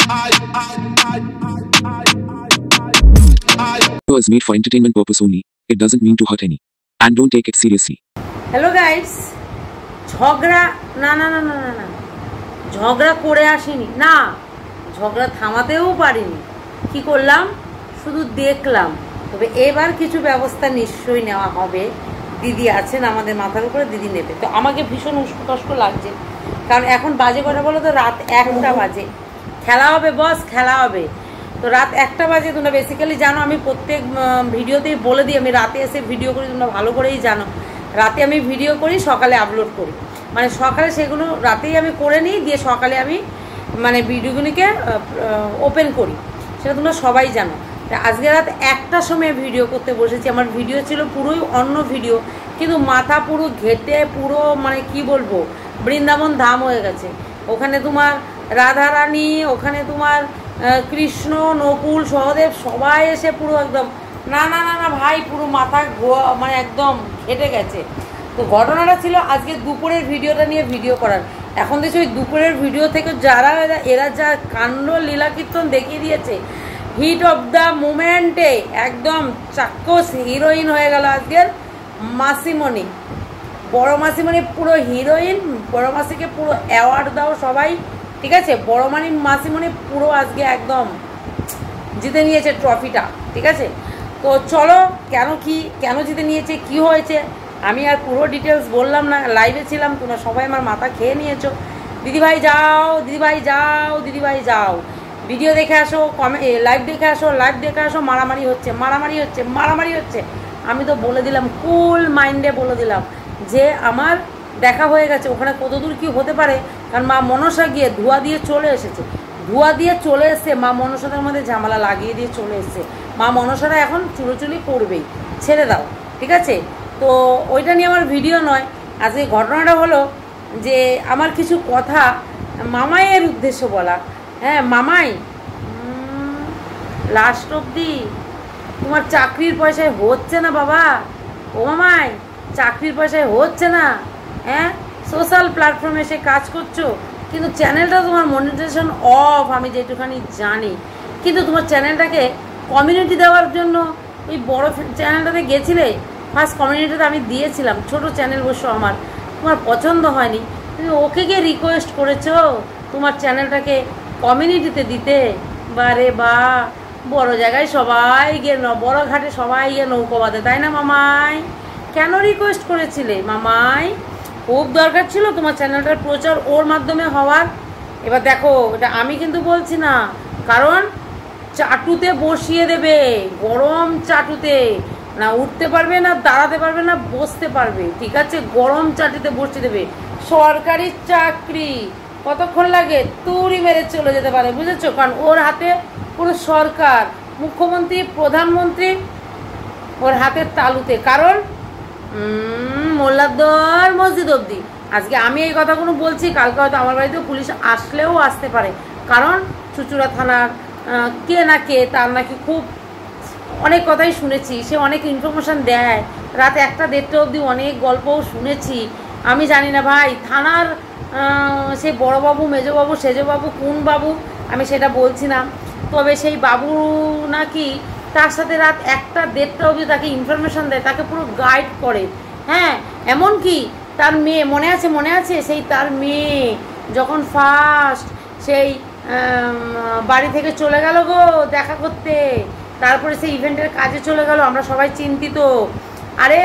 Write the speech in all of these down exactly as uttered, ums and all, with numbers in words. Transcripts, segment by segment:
is made for entertainment purpose only. It doesn't mean to hurt any. And don't take it seriously. Hello guys. ঝগড়া না না না না না না ঝগড়া করে আসিনি না ঝগড়া থামাতেও পারিনি কি করলাম শুধু দেখলাম তবে এবার কিছু ব্যবস্থা নিশ্চয়ই নেওয়া হবে দিদি আছেন আমাদের মাথার উপরে দিদি নেবে তো আমাকে ভীষণ উস্কো কষ্ট লাগছে কারণ এখন বাজে কথা বলো তো রাত একটা বাজে খেলা হবে বস খেলা হবে তো রাত একটা বাজে তোমরা বেসিক্যালি জানো আমি প্রত্যেক ভিডিওতেই বলে দিই আমি রাতে এসে ভিডিও করি তোমরা ভালো করেই জানো রাতে আমি ভিডিও করি সকালে আপলোড করি মানে সকালে সেগুলো রাতেই আমি করে নিই দিয়ে সকালে আমি মানে ভিডিওগুলিকে ওপেন করি সেটা তোমরা সবাই জানো আজকে রাত একটার সময় ভিডিও করতে বসেছি আমার ভিডিও ছিল পুরোই অন্য ভিডিও কিন্তু মাথা পুরো ঘেটে পুরো মানে কি বলবো বৃন্দাবন ধাম হয়ে গেছে ওখানে তোমার রাধারানী ওখানে তোমার কৃষ্ণ নকুল সহদেব সবাই এসে পুরো একদম না না না না ভাই পুরো মাথা মানে একদম ঘেটে গেছে তো ঘটনাটা ছিল আজকে দুপুরের ভিডিওটা নিয়ে ভিডিও করার এখন দেখছি ওই দুপুরের ভিডিও থেকে যারা এরা যা কাণ্ড লীলা কীর্তন দেখিয়ে দিয়েছে হিট অফ দ্য মুমেন্টে একদম চাক্ষুষ হিরোইন হয়ে গেল আজকের মাসিমণি বড় মাসিমণি পুরো হিরোইন বড় মাসিকে পুরো অ্যাওয়ার্ড দাও সবাই ঠিক আছে বড় মানি মাসিমণি পুরো আজকে একদম জিতে নিয়েছে ট্রফিটা ঠিক আছে তো চলো কেন কি কেন জিতে নিয়েছে কি হয়েছে আমি আর পুরো ডিটেলস বললাম না লাইভে ছিলাম তোমরা সবাই আমার মাথা খেয়ে নিয়েছো দিদিভাই যাও দিদিভাই যাও দিদিভাই যাও ভিডিও দেখে আসো কমে লাইভ দেখে আসো লাইভ দেখে আসো মারামারি হচ্ছে মারামারি হচ্ছে মারামারি হচ্ছে আমি তো বলে দিলাম কুল মাইন্ডে বলে দিলাম যে আমার দেখা হয়ে গেছে ওখানে কতদূর কি হতে পারে কারণ মা মনসা গিয়ে ধোঁয়া দিয়ে চলে এসেছে ধোঁয়া দিয়ে চলে এসছে মা মনসাদের মধ্যে ঝামেলা লাগিয়ে দিয়ে চলে এসছে মা মনসারা এখন চুলোচুলি করবেই ছেড়ে দাও ঠিক আছে তো ওইটা নিয়ে আমার ভিডিও নয় আজকে ঘটনাটা হলো যে আমার কিছু কথা মামাইয়ের উদ্দেশ্য বলা হ্যাঁ মামাই লাস্ট অবধি তোমার চাকরির পয়সায় হচ্ছে না বাবা ও মামাই চাকরির পয়সায় হচ্ছে না হ্যাঁ সোশ্যাল প্ল্যাটফর্মে এসে কাজ করছো কিন্তু চ্যানেলটা তোমার মনিটাইজেশন অফ আমি যেটুখানি জানি কিন্তু তোমার চ্যানেলটাকে কমিউনিটি দেওয়ার জন্য ওই বড় চ্যানেলটাতে গেছিলে ফার্স্ট কমিউনিটিতে আমি দিয়েছিলাম ছোট চ্যানেল বসো আমার তোমার পছন্দ হয়নি তুমি ওকে গিয়ে রিকোয়েস্ট করেছো তোমার চ্যানেলটাকে কমিউনিটিতে দিতে বারে বা বড় জায়গায় সবাই গিয়ে বড় ঘাটে সবাই গিয়ে নৌকো বাঁধে তাই না মামাই কেন রিকোয়েস্ট করেছিলে মামাই খুব দরকার ছিল তোমার চ্যানেলটার প্রচার ওর মাধ্যমে হওয়ার এবার দেখো এটা আমি কিন্তু বলছি না কারণ চাটুতে বসিয়ে দেবে গরম চাটুতে না উঠতে পারবে না দাঁড়াতে পারবে না বসতে পারবে ঠিক আছে গরম চাটুতে বসিয়ে দেবে সরকারি চাকরি কতক্ষণ লাগে তুড়ি মেরে চলে যেতে পারে বুঝেছো কারণ ওর হাতে পুরো সরকার মুখ্যমন্ত্রী প্রধানমন্ত্রী ওর হাতের তালুতে কারণ মোল্লাদ্দর মসজিদ অবধি আজকে আমি এই কথাগুলো বলছি কালকে হয়তো আমার বাড়িতেও পুলিশ আসলেও আসতে পারে কারণ চুচুড়া থানার কে না কে তার নাকি খুব অনেক কথাই শুনেছি সে অনেক ইনফরমেশান দেয় রাত একটা দেড়টা অবধি অনেক গল্পও শুনেছি আমি জানি না ভাই থানার সে বড়োবাবু মেজবাবু সেজবাবু কোন বাবু আমি সেটা বলছি না তবে সেই বাবু নাকি তার সাথে রাত একটা দেড়টা অবধি তাকে ইনফরমেশান দেয় তাকে পুরো গাইড করে হ্যাঁ এমন কি তার মেয়ে মনে আছে মনে আছে সেই তার মেয়ে যখন ফার্স্ট সেই বাড়ি থেকে চলে গেল গো দেখা করতে তারপরে সেই ইভেন্টের কাজে চলে গেল আমরা সবাই চিন্তিত আরে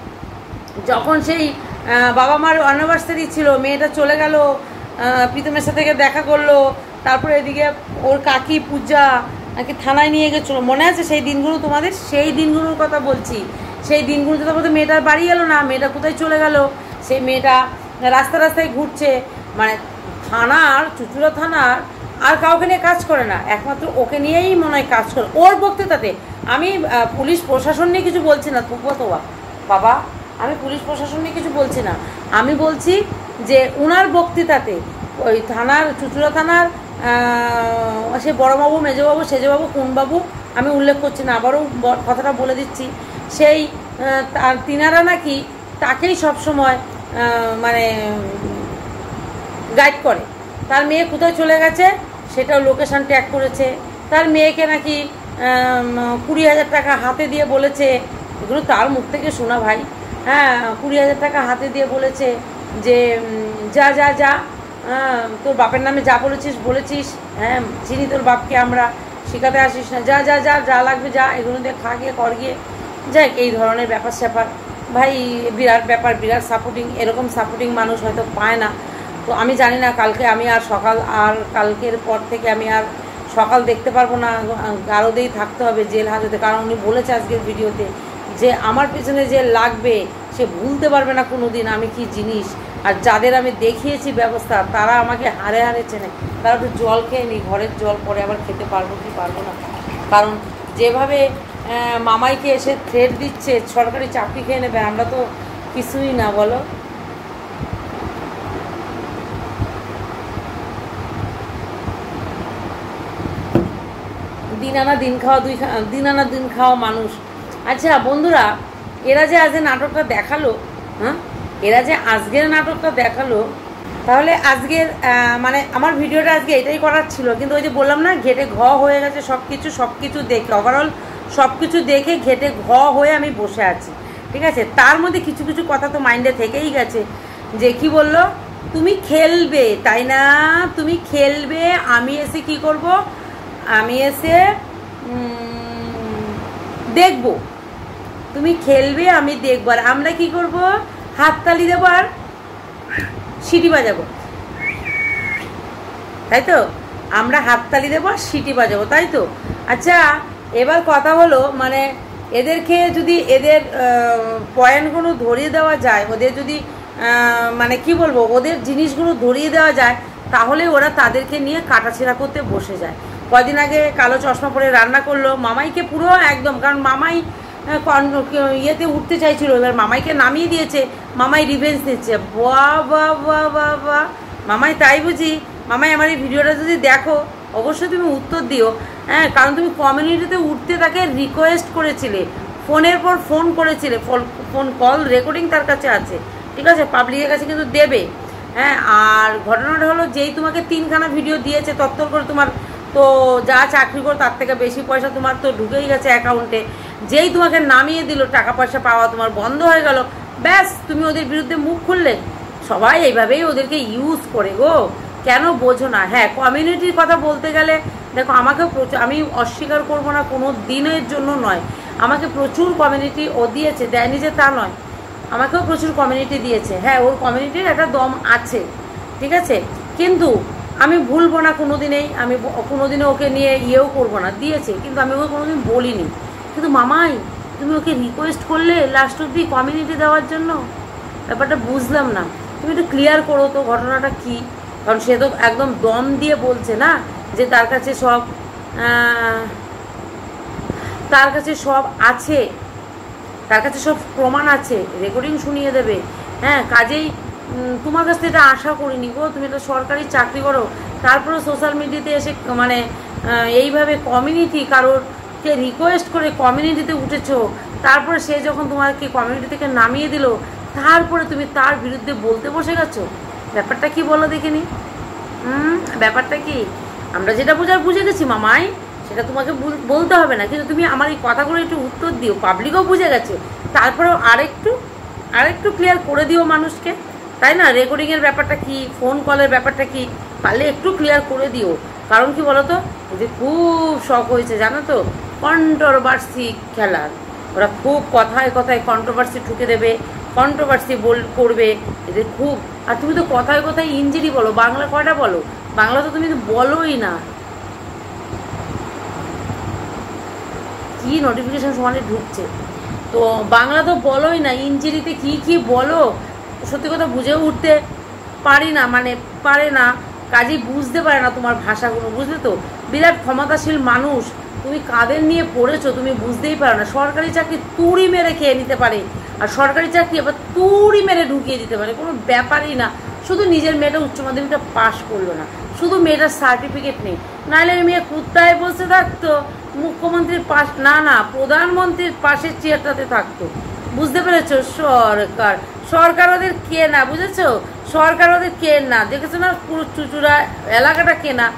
যখন সেই বাবা মার অ্যানিভার্সারি ছিল মেয়েটা চলে গেল প্রীতমের সাথে দেখা করলো তারপরে এদিকে ওর কাকি পূজা নাকি থানায় নিয়ে গেছিলো মনে আছে সেই দিনগুলো তোমাদের সেই দিনগুলোর কথা বলছি সেই দিনগুলোতে তো বলতে মেয়েটার বাড়ি এলো না মেয়েটা কোথায় চলে গেল সেই মেয়েটা রাস্তা রাস্তায় ঘুরছে মানে থানার চুচুড়া থানার আর কাউকে নিয়ে কাজ করে না একমাত্র ওকে নিয়েই মনে হয় কাজ করে ওর বক্তৃতাতে আমি পুলিশ প্রশাসন নিয়ে কিছু বলছি না তুকো তো বাবা আমি পুলিশ প্রশাসন নিয়ে কিছু বলছি না আমি বলছি যে ওনার বক্তৃতাতে ওই থানার চুচুড়া থানার সে বড়বাবু মেজবাবু সেজবাবু কোনবাবু আমি উল্লেখ করছি না আবারও কথাটা বলে দিচ্ছি সেই তার তিনারা নাকি তাকেই সবসময় মানে গাইড করে তার মেয়ে কোথায় চলে গেছে সেটাও লোকেশান ট্যাগ করেছে। তার মেয়েকে নাকি কুড়ি হাজার টাকা হাতে দিয়ে বলেছে, এগুলো তার মুখ থেকে শোনা ভাই, হ্যাঁ, কুড়ি হাজার টাকা হাতে দিয়ে বলেছে যে যা যা যা হ্যাঁ তোর বাপের নামে যা বলেছিস বলেছিস, হ্যাঁ চিনি তোর বাপকে আমরা, শেখাতে আসিস না, যা যা যা যা লাগবে যা, এগুলো দিয়ে খা গিয়ে কর গিয়ে, যাক এই ধরনের ব্যাপার স্যাপার ভাই, বিরাট ব্যাপার, বিরাট সাপোর্টিং। এরকম সাপোর্টিং মানুষ হয়তো পায় না। তো আমি জানি না কালকে আমি আর সকাল, আর কালকের পর থেকে আমি আর সকাল দেখতে পারবো না, গারদেই থাকতে হবে জেল হাজতে। কারণ উনি বলেছে আজকের ভিডিওতে যে আমার পেছনে যে লাগবে সে ভুলতে পারবে না কোনো দিন আমি কি জিনিস। আর যাদের আমি দেখিয়েছি ব্যবস্থা তারা আমাকে হারে হারে চেনে, তারা তো জল খেয়ে নি, ঘরের জল পরে আবার খেতে পারবো কি পারবো না। কারণ যেভাবে মামাইকে এসে থ্রেট দিচ্ছে সরকারি চাকরি খেয়ে নেবে, আমরা তো কিছুই না বলো। দিন আনা দিন খাওয়া, দুই দিন আনা দিন খাওয়া মানুষ। আচ্ছা বন্ধুরা, এরা যে আজকে নাটকটা দেখালো, হ্যাঁ এরা যে আজকের নাটকটা দেখালো, তাহলে আজকের মানে আমার ভিডিওটা আজকে এটাই করার ছিল, কিন্তু ওই যে বললাম না ঘেটে ঘ হয়ে গেছে সব কিছু, সব কিছু দেখে ওভারঅল সব কিছু দেখে ঘেটে ঘ হয়ে আমি বসে আছি, ঠিক আছে। তার মধ্যে কিছু কিছু কথা তো মাইন্ডে থেকেই গেছে, যে কি বললো, তুমি খেলবে তাই না, তুমি খেলবে, আমি এসে কি করব, আমি এসে দেখব, তুমি খেলবে আমি দেখব, আর আমরা কি করব, হাততালি দেবো আর সিটি বাজাবো, তাই তো, আমরা হাততালি দেবো আর সিটি বাজাবো, তাই তো। আচ্ছা এবার কথা হলো, মানে এদেরকে যদি এদের পয়েন্টগুলো ধরিয়ে দেওয়া যায়, ওদের যদি মানে কি বলবো, ওদের জিনিসগুলো ধরিয়ে দেওয়া যায়, তাহলে ওরা তাদেরকে নিয়ে কাটাছেঁড়া করতে বসে যায়। কদিন আগে কালো চশমা পরে রান্না করলো, মামাইকে পুরো একদম, কারণ মামাই ইয়েতে উঠতে চাইছিল, এবার মামাইকে নামিয়ে দিয়েছে, মামাই রিভেঞ্জ নিচ্ছে, বাহ বাহ বাহ বাহ বাহ, মামাই তাই বুঝি, মামাই আমার এই ভিডিওটা যদি দেখো অবশ্যই তুমি উত্তর দিও, হ্যাঁ, কারণ তুমি কমিউনিটিতে উঠতে তাকে রিকোয়েস্ট করেছিলে, ফোনের পর ফোন করেছিলে, ফোন কল রেকর্ডিং তার কাছে আছে, ঠিক আছে, পাবলিকের কাছে কিন্তু দেবে, হ্যাঁ। আর ঘটনাটা হলো, যেই তোমাকে তিনখানা ভিডিও দিয়েছে তত্তর করে তোমার তো যা চাকরি করো তার থেকে বেশি পয়সা তোমার তো ঢুকেই গেছে অ্যাকাউন্টে, যেই তোমাকে নামিয়ে দিল টাকা পয়সা পাওয়া তোমার বন্ধ হয়ে গেল, ব্যাস তুমি ওদের বিরুদ্ধে মুখ খুললে। সবাই এইভাবেই ওদেরকে ইউজ করে গো, কেন বোঝো না। হ্যাঁ কমিউনিটির কথা বলতে গেলে দেখো, আমাকেও প্রচুর, আমি অস্বীকার করবো না কোনো দিনের জন্য নয়, আমাকে প্রচুর কমিউনিটি ও দিয়েছে, দেয়নি যে তা নয়, আমাকেও প্রচুর কমিউনিটি দিয়েছে, হ্যাঁ ওর কমিউনিটির একটা দম আছে, ঠিক আছে, কিন্তু আমি ভুলবো না কোনো দিনেই, আমি কোনো দিনে ওকে নিয়ে ইয়েও করবো না, দিয়েছে কিন্তু আমি ওকে কোনো দিন বলিনি। কিন্তু মামাই তুমি ওকে রিকোয়েস্ট করলে লাস্ট অব্দি কমিউনিটি দেওয়ার জন্য, ব্যাপারটা বুঝলাম না, তুমি একটু ক্লিয়ার করো তো ঘটনাটা কি। কারণ সে তো একদম দম দিয়ে বলছে না যে তার কাছে সব তার কাছে সব আছে, তার কাছে সব প্রমাণ আছে, রেকর্ডিং শুনিয়ে দেবে, হ্যাঁ। কাজেই তোমার কাছ থেকে এটা আশা করিনি গো, তুমি তো সরকারি চাকরি করো, তারপরে সোশ্যাল মিডিয়াতে এসে মানে এইভাবে কমিউনিটি কারোরকে রিকোয়েস্ট করে কমিউনিটিতে উঠেছো, তারপরে সে যখন তোমাকে কমিউনিটি থেকে নামিয়ে দিল, তারপরে তুমি তার বিরুদ্ধে বলতে বসে গেছো, ব্যাপারটা কি বলো দেখিনি। হুম ব্যাপারটা কি, আমরা যেটা বোঝার বুঝে গেছি মামাই, সেটা তোমাকে বলতে হবে না, কিন্তু তুমি আমার এই কথাগুলো একটু উত্তর দিও, পাবলিকও বুঝে গেছে, তারপরেও আরেকটু আরেকটু ক্লিয়ার করে দিও মানুষকে, তাই না। রেকর্ডিংয়ের ব্যাপারটা কি, ফোন কলের ব্যাপারটা কি, পারলে একটু ক্লিয়ার করে দিও। কারণ কি বলো তো, এদের খুব শখ হয়েছে জানো তো কন্ট্রোভার্সি খেলার, ওরা খুব কথায় কথায় কন্ট্রোভার্সি ঠুকে দেবে, কন্ট্রোভার্সি বল করবে এদের খুব। আর তুমি তো কথায় কথায় ইঞ্জিরি বলো, বাংলা কয়টা বলো, বাংলা তো তুমি তো বলোই না। কি নোটিফিকেশন সমানে ঢুকছে, তো বাংলা তো বলোই না, ইঞ্জিরিতে কি কি বলো, সত্যি কথা বুঝেও উঠতে পারি না, মানে পারে না, কাজেই বুঝতে পারে না তোমার ভাষাগুলো, বুঝলে তো। বিরাট ক্ষমতাশীল মানুষ, তুমি কাদের নিয়ে পড়েছো তুমি বুঝতেই পারো না। সরকারি চাকরি তুড়ি মেরে খেয়ে নিতে পারে, আর সরকারি চাকরি আবার তুড়ি মেরে ঢুকিয়ে দিতে পারে, কোনো ব্যাপারই না। শুধু নিজের মেয়েটা উচ্চ মাধ্যমিকটা পাশ করলো না, শুধু মেয়েটার সার্টিফিকেট নেই, নাহলে মেয়ে কুত্তায় বসে থাকতো, মুখ্যমন্ত্রীর পাশ না না প্রধানমন্ত্রীর পাশের চেয়ারটাতে থাকতো, বুঝতে পেরেছো। সরকার সরকার ওদের কেনা, বুঝেছো, সরকার ওদের কেনা, দেখেছো না পুরো চুচুড়া এলাকাটা কেনা,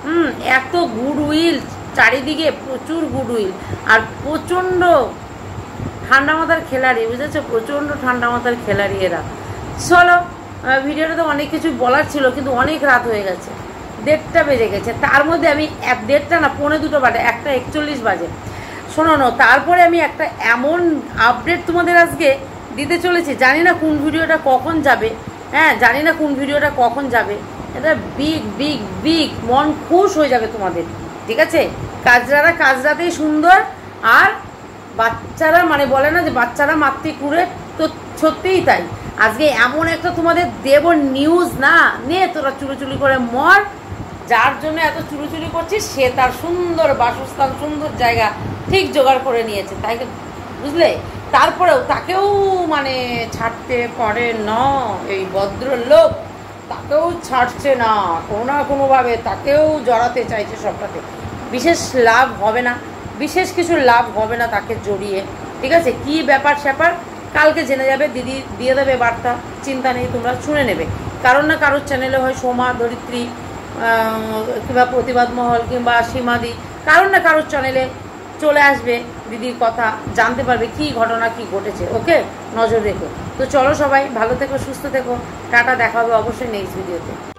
হুম, এত গুড উইল চারিদিকে, প্রচুর গুড উইল, আর প্রচণ্ড ঠান্ডা মাথার খেলাড়ি, বুঝেছো, প্রচণ্ড ঠান্ডা মাথার খেলাড়ি এরা। চলো, ভিডিওটা তো অনেক কিছু বলার ছিল, কিন্তু অনেক রাত হয়ে গেছে, দেড়টা বেজে গেছে। তার মধ্যে আমি এক দেড়টা না পৌনে দুটো বাজে, একটা একচল্লিশ বাজে। শোনো না, তারপরে আমি একটা এমন আপডেট তোমাদের আজকে দিতে চলেছি, জানি না কোন ভিডিওটা কখন যাবে। হ্যাঁ, জানি না কোন ভিডিওটা কখন যাবে। এটা বিগ বিগ বিগ, মন খুশ হয়ে যাবে তোমাদের, ঠিক আছে। কাজরারা কাজরাতেই সুন্দর, আর বাচ্চারা মানে বলে না যে বাচ্চারা মাতৃকুড়ে, তো সত্যিই তাই। আজকে এমন একটা তোমাদের দেব নিউজ, না নে তোরা চুলোচুলি করে মর, যার জন্য এত চুলোচুলি করছিস সে তার সুন্দর বাসস্থান, সুন্দর জায়গা ঠিক জোগাড় করে নিয়েছে, তাই বুঝলে। তারপরেও তাকেও মানে ছাড়তে পারে না এই ভদ্রলোক, তাকেও ছাড়ছে না, কোনো না কোনোভাবে তাকেও জড়াতে চাইছে সবটাতে। বিশেষ লাভ হবে না, বিশেষ কিছু লাভ হবে না তাকে জড়িয়ে, ঠিক আছে। কি ব্যাপার স্যাপার কালকে জেনে যাবে, দিদি দিয়ে দেবে বার্তা, চিন্তা নেই, তোমরা শুনে নেবে। কারণ না কারোর চ্যানেলে হয় সোমা, ধরিত্রী কিংবা প্রতিবাদ মহল কিংবা সীমাদি, কারণ না কারোর চ্যানেলে চলে আসবে দিদির কথা, জানতে পারবে কি ঘটনা কি ঘটেছে। ওকে, নজর রেখো। তো চলো সবাই ভালো থেকো, সুস্থ থেকো, টাটা, দেখা হবে অবশ্যই নেক্সট ভিডিওতে।